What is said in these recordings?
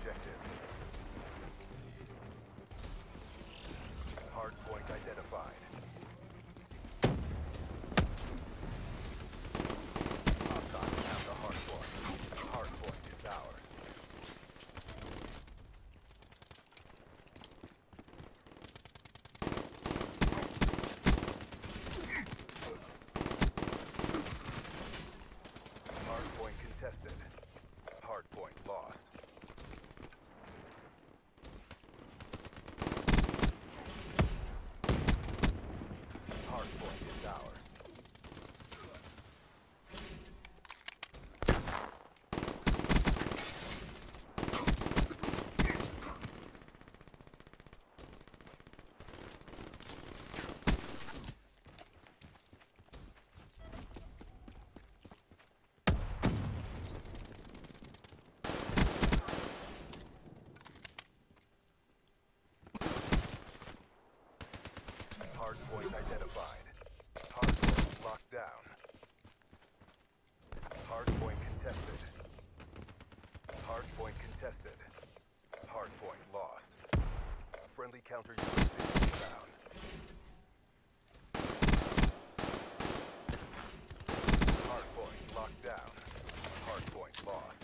objectives. Hardpoint identified. Hostiles have the hardpoint. Hardpoint is ours. Hardpoint contested. Hardpoint lost. Hardpoint is ours. Hardpoint identified. Hardpoint locked down. Hardpoint contested. Hardpoint contested. Hardpoint lost. Friendly counter UAV inbound. Hardpoint locked down. Hardpoint lost.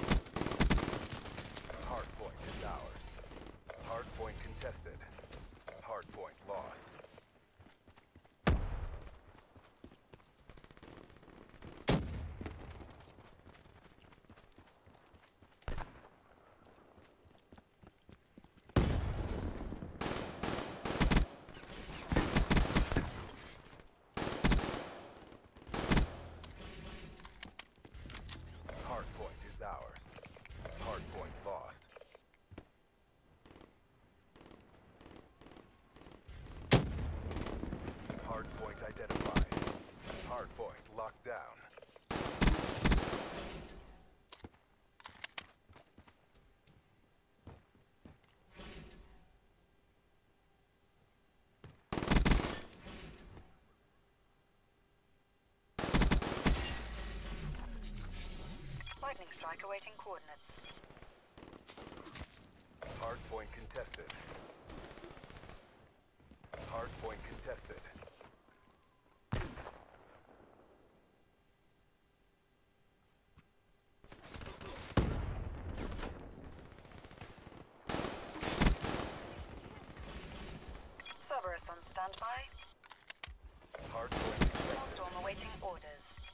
Hardpoint is ours. Hardpoint contested. Hardpoint lost. Hardpoint is ours. Hardpoint lost. Hardpoint identified. Hardpoint locked down. Lightning strike awaiting coordinates. Hardpoint contested. Hardpoint contested. Cerberus on standby. Hardpoint contested. Storm awaiting orders.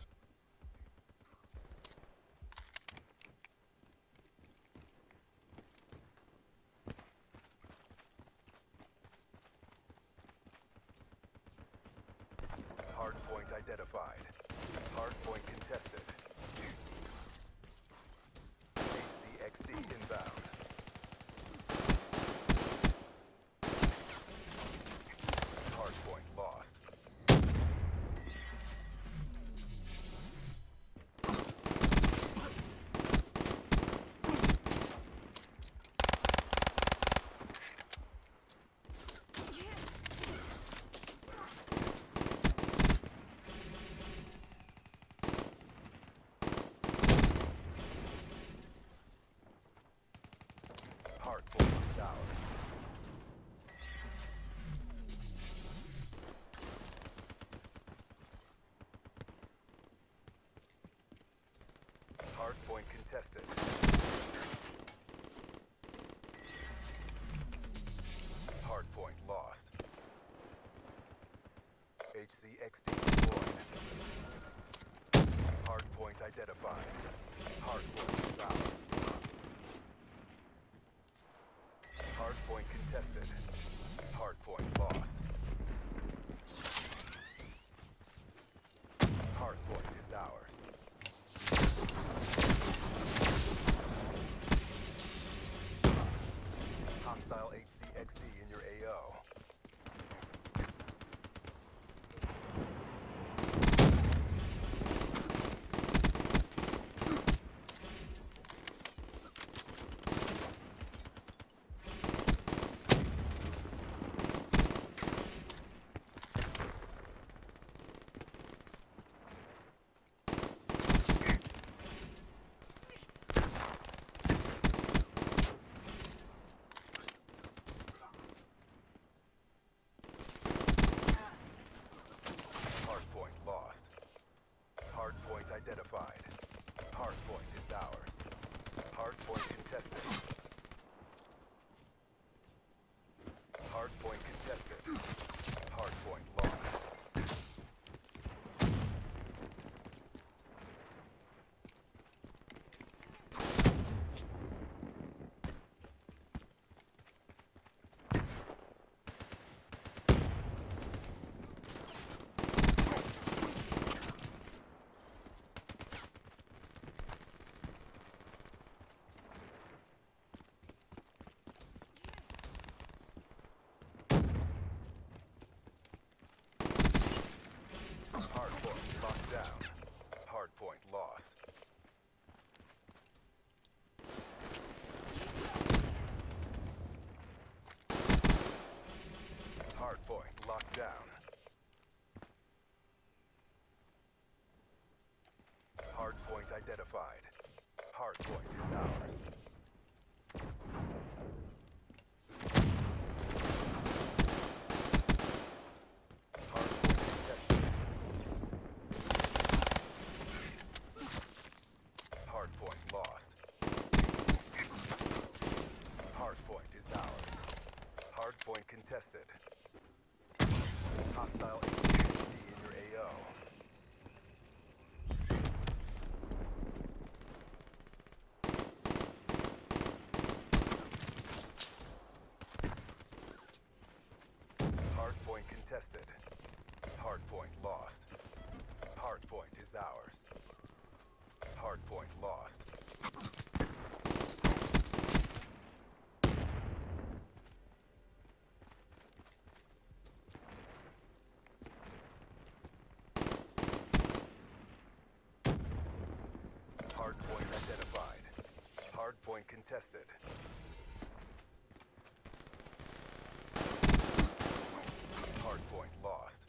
Hardpoint identified. Hardpoint contested. HCXD inbound. Hardpoint lost. Hardpoint is ours. Hardpoint contested. Hardpoint lost. HCXD deployed. Hardpoint identified. Hardpoint is ours. Hardpoint contested. Hardpoint lost. Hardpoint is ours. Hostile HCXD in your AO. ours. Hardpoint lost. Hardpoint is ours. Hardpoint contested. Hostile HCXD in your AO. Hardpoint contested. Hardpoint lost. Hardpoint is ours. Hardpoint lost. Hardpoint identified. Hardpoint contested. Hardpoint lost.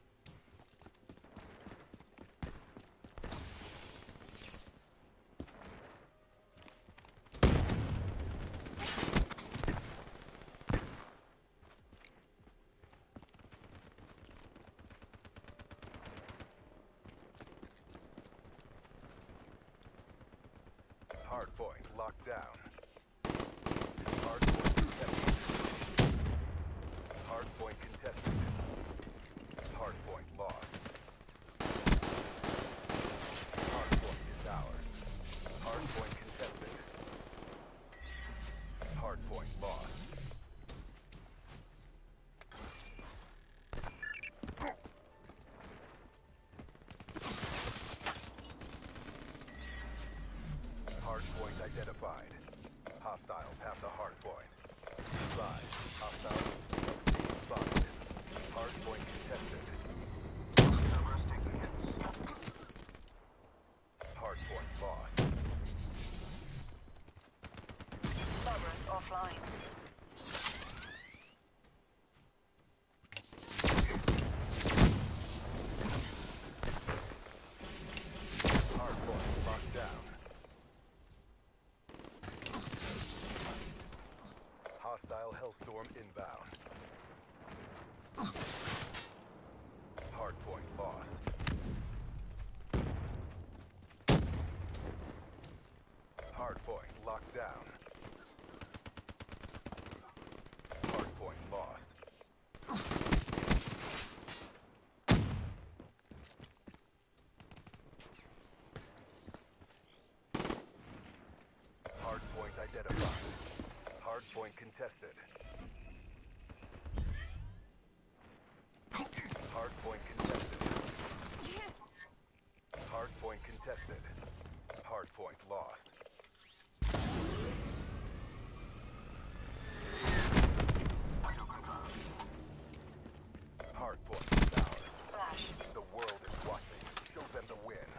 Hardpoint locked down. Hardpoint contested. Hardpoint contested. Hardpoint lost. Hardpoint is ours. Hardpoint contested. Hardpoint lost. Hardpoint identified. Hostiles have the hardpoint. Advise. Hostile HCXD spotted. Hardpoint contested. Servers taking hits. Hardpoint lost. Cerberus offline. Hardpoint locked down. Hostile Hellstorm inbound. Hardpoint lost. Hardpoint locked down. Hardpoint lost. Hardpoint identified. Hardpoint contested. Hardpoint contested. Hardpoint contested. Hardpoint lost. Hardpoint is ours. Splash. The world is watching. Show them the win.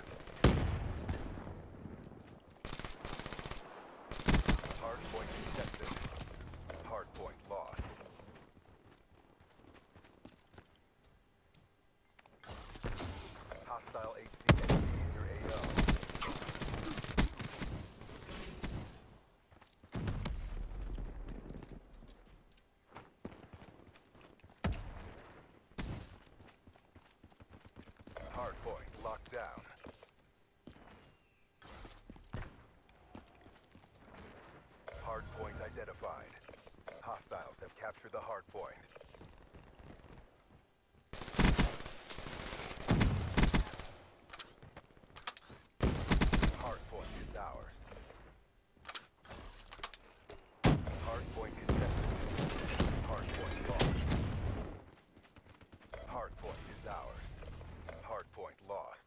Hardpoint contested. Hardpoint lost. Hostile HCXD in your AO. Hardpoint locked down. Hardpoint identified. Hostiles have captured the hardpoint. Hardpoint is ours. Hardpoint contested. Hardpoint lost. Hardpoint is ours. Hardpoint lost.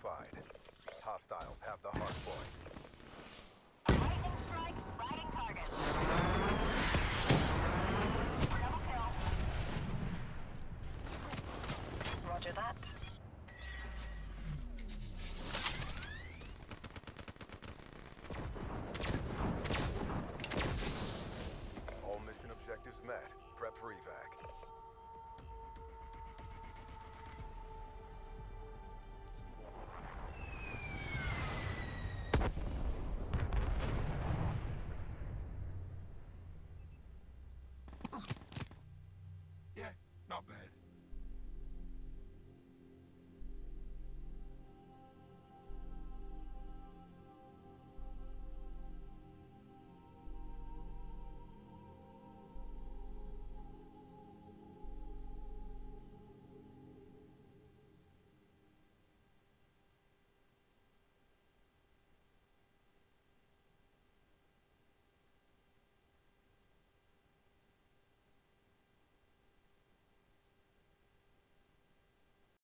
identified. Hostiles have the hard point. Lightning strike, lagging target. Double kill. Roger that.